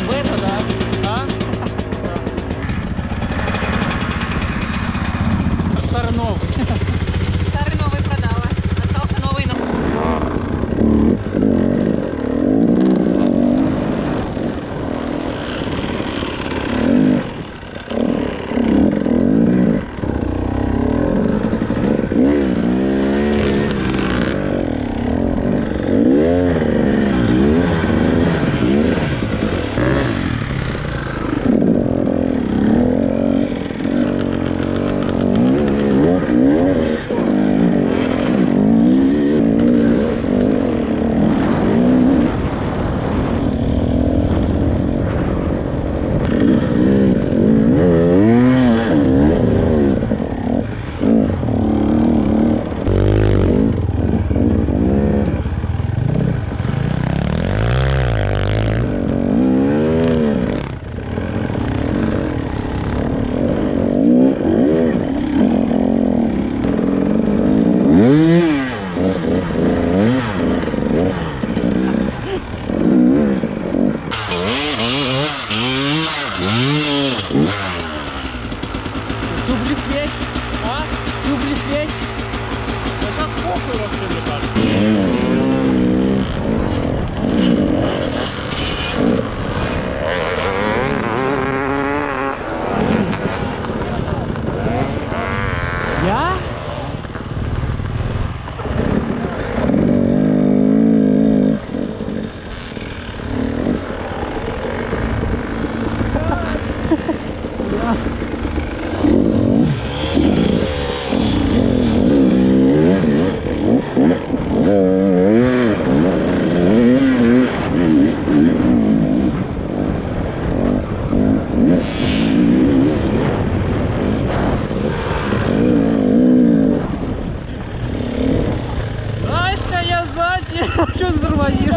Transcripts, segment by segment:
В это, да. А? Старый новый. Старый новый продала. Остался новый новый. Настя, я сзади! Что ты тормозишь?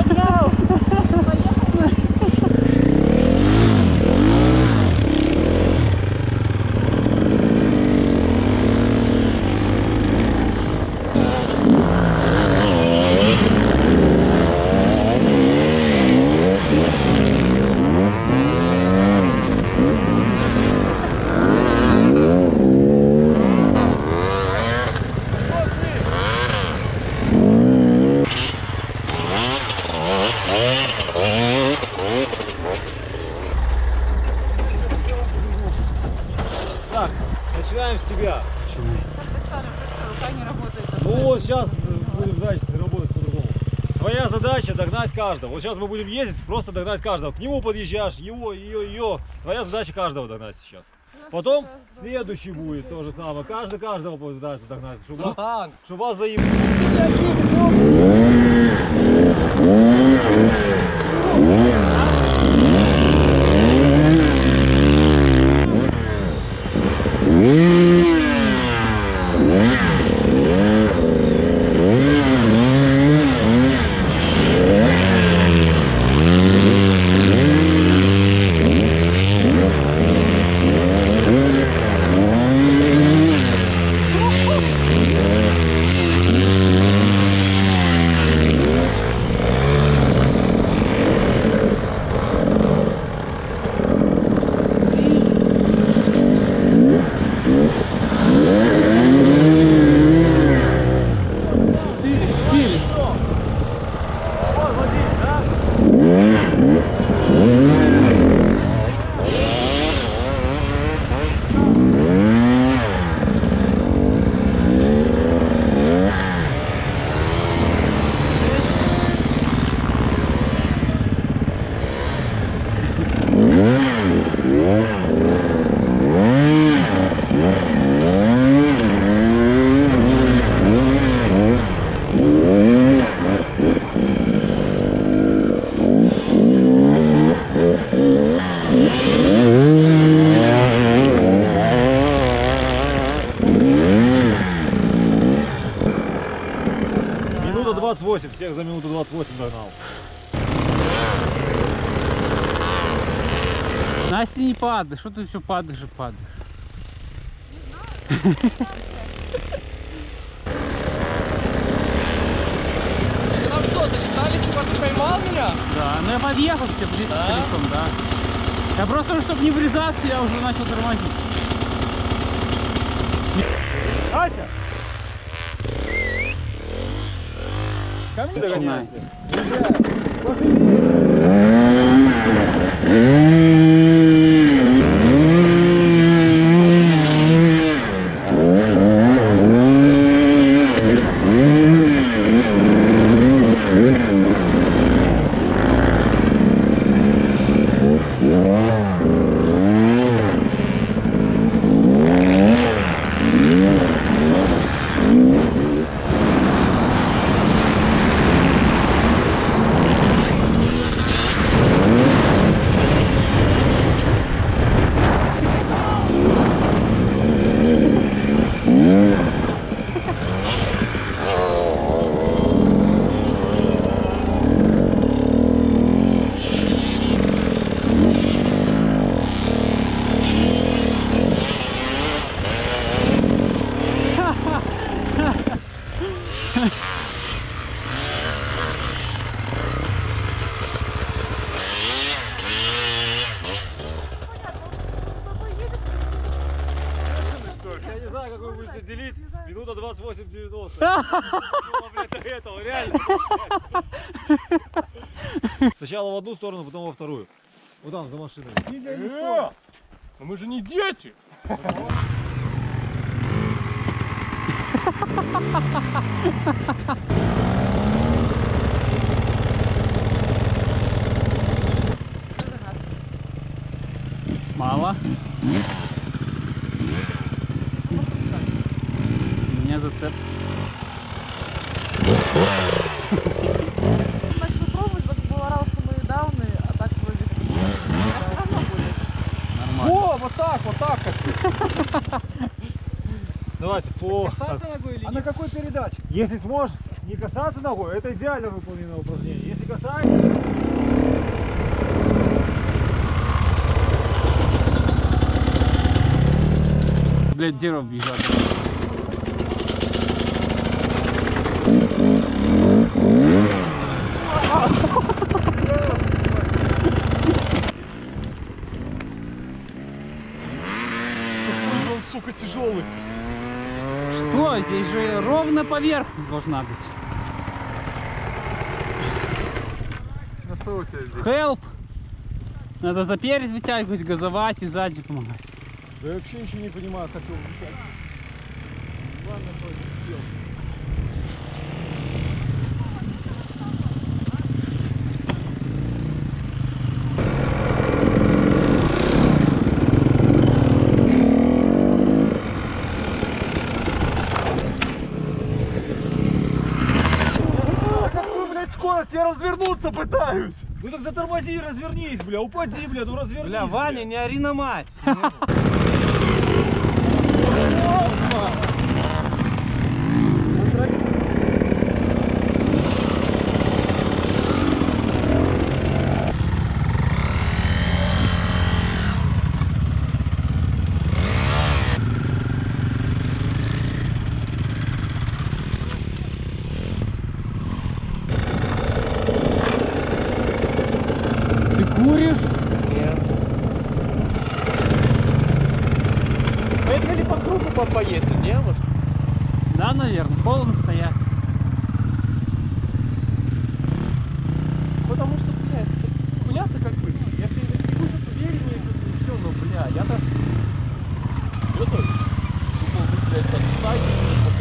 Так, начинаем с тебя. Рука не работает. Ну вот сейчас будем, значит, работать по-другому. Твоя задача догнать каждого. Вот сейчас мы будем ездить, просто догнать каждого. К нему подъезжаешь, его, ее. Твоя задача каждого догнать сейчас. Потом следующий будет то же самое. Каждого пытается догнать. Чтобы вас заебали. Минута 28, всех за минуту 28 догнал. Настя, не падай, что ты все падаешь и падаешь? Не знаю. Ты там что, засчитали, типа ты поймал меня? Да, ну я подъехал к тебе близко к колесом, да. Я просто, чтобы не врезаться, я уже начал тормозить. Ася! Ко мне догоняйся. Я не знаю, как вы будете делить. Минута 28-90. Блядь, до этого, реально. Сначала в одну сторону, потом во вторую. Вот там, за машиной. Но мы же не дети! Мало. У меня зацеп. Значит, попробовать, вот было раз, что мы дауны, а так вроде а все равно будет. Нормально. О, вот так хочу! Давайте по... Касаться ногой или А нет? на какой передаче? Если сможешь не касаться ногой, это идеально выполненное упражнение. Если касаешься... Блядь, дерево бежат. Какой он, сука, тяжелый! Что? Здесь же ровно поверхность должна быть. Ну что у тебя здесь? Help! Надо за перед вытягивать, газовать и сзади помогать. Да я вообще ничего не понимаю, как его взять. Ладно, сел. Какую, блядь, скорость? Я развернуться пытаюсь! Ну так затормози и развернись, бля, упади, бля, ну развернись. Бля, Ваня, не ори на мать. Ты куришь? Нет. Это ли по кругу поездить, не? Вот. Да, наверное. Холодно стоять. Потому что, блядь, хуя-то как бы, я себе чувствую увереннее, чувствую все, но, бля, я-то... Это, думал, блядь, отстать,